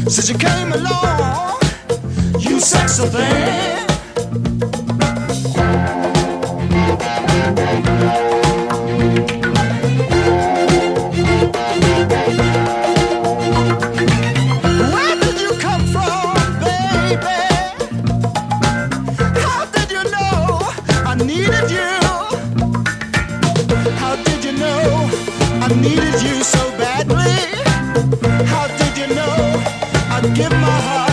since you came along, you sexy thing. Where did you come from, baby? How did you know I needed you? How did you know I needed you so badly? How did you know I'd give my heart?